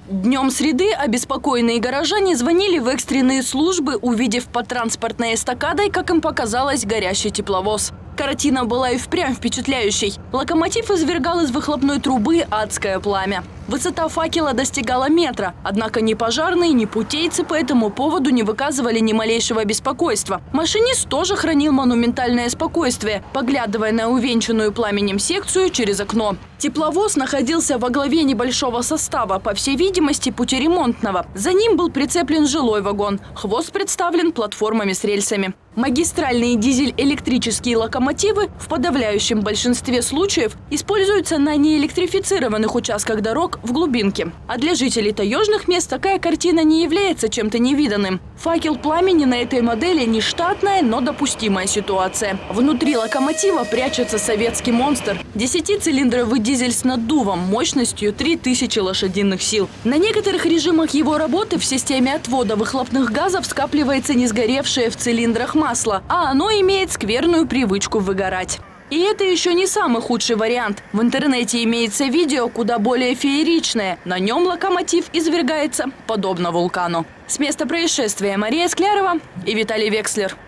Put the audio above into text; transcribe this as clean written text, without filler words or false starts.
Днем среды обеспокоенные горожане звонили в экстренные службы, увидев под транспортной эстакадой, как им показалось, горящий тепловоз. Картина была и впрямь впечатляющей. Локомотив извергал из выхлопной трубы адское пламя. Высота факела достигала метра, однако ни пожарные, ни путейцы по этому поводу не выказывали ни малейшего беспокойства. Машинист тоже хранил монументальное спокойствие, поглядывая на увенчанную пламенем секцию через окно. Тепловоз находился во главе небольшого состава, по всей видимости, путеремонтного. За ним был прицеплен жилой вагон. Хвост представлен платформами с рельсами. Магистральные дизель-электрические локомотивы в подавляющем большинстве случаев используются на неэлектрифицированных участках дорог в глубинке. А для жителей таежных мест такая картина не является чем-то невиданным. Факел пламени на этой модели не штатная, но допустимая ситуация. Внутри локомотива прячется советский монстр – 10-цилиндровый дизель с наддувом мощностью 3000 лошадиных сил. На некоторых режимах его работы в системе отвода выхлопных газов скапливается не сгоревшее в цилиндрах масло, а оно имеет скверную привычку выгорать. И это еще не самый худший вариант. В интернете имеется видео куда более фееричное. На нем локомотив извергается подобно вулкану. С места происшествия Мария Склярова и Виталий Векслер.